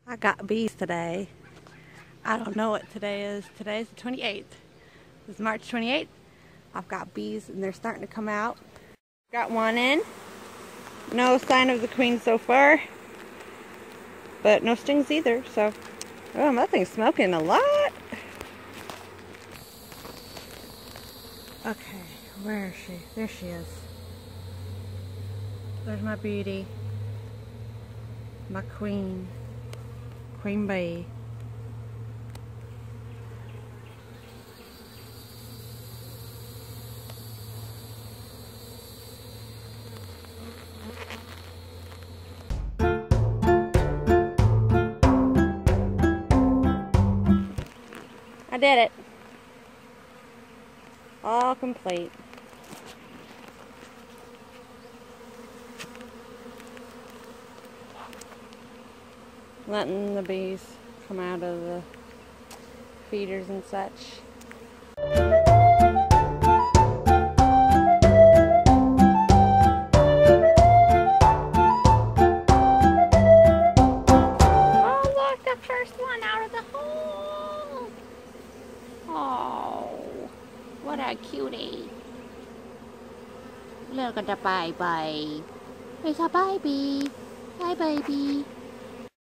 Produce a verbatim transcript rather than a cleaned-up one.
I got bees today. I don't know what today is. Today's the twenty-eighth. This is March twenty-eighth. I've got bees and they're starting to come out. Got one in. No sign of the queen so far. But no stings either, so. Oh, that thing's smoking a lot. Okay, where is she? There she is. There's my beauty. My queen. Queen bee. I did it. All complete. Letting the bees come out of the feeders and such. Oh, look, the first one out of the hole. Oh, what a cutie. Look at the baby. It's a baby. Hi, baby.